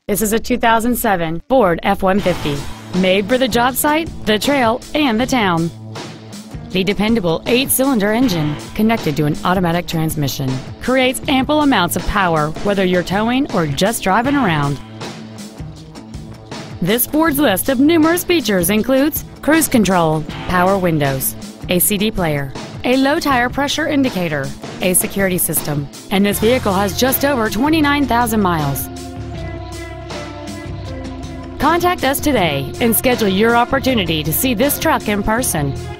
This is a 2007 Ford F-150, made for the job site, the trail, and the town. The dependable 8-cylinder engine, connected to an automatic transmission, creates ample amounts of power whether you're towing or just driving around. This Ford's list of numerous features includes cruise control, power windows, a CD player, a low tire pressure indicator, a security system, and this vehicle has just over 29,000 miles. Contact us today and schedule your opportunity to see this truck in person.